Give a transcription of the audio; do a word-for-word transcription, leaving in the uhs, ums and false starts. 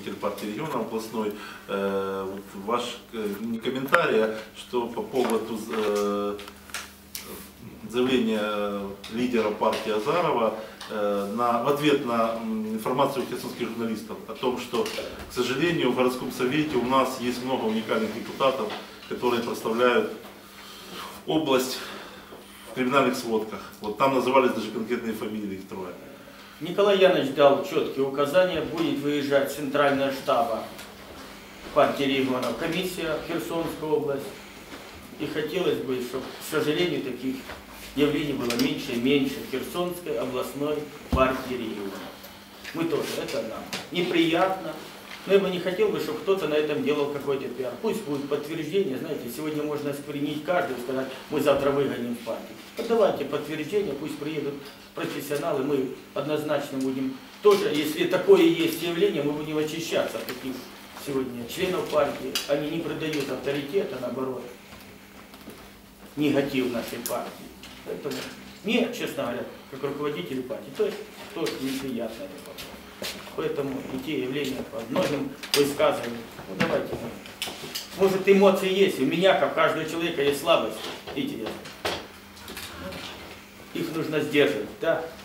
руководитель партии региона областной, э, вот ваш э, не комментарий, а что по поводу э, заявления лидера партии Азарова э, на, в ответ на информацию херсонских журналистов о том, что, к сожалению, в городском совете у нас есть много уникальных депутатов, которые представляют область в криминальных сводках. Вот там назывались даже конкретные фамилии, их трое. Николай Янович дал четкие указания, будет выезжать центральная штаба партии регионов, комиссия в Херсонскую область. И хотелось бы, чтобы, к сожалению, таких явлений было меньше и меньше в Херсонской областной партии регионов. Мы тоже, это нам неприятно. Но я бы не хотел бы, чтобы кто-то на этом делал какой-то пиар. Пусть будет подтверждение, знаете, сегодня можно осквернить каждого и сказать, мы завтра выгоним в партию. Подавайте подтверждение, пусть приедут профессионалы, мы однозначно будем тоже, если такое есть явление, мы будем очищаться от таких сегодня членов партии. Они не придают авторитета, наоборот, негатив нашей партии. Поэтому мне, честно говоря, как руководителю партии, то есть тоже неприятно это вопрос. Поэтому и те явления по многим высказываниям. Ну давайте мы. Может, эмоции есть, у меня, как у каждого человека, есть слабость. Видите, их нужно сдерживать, да?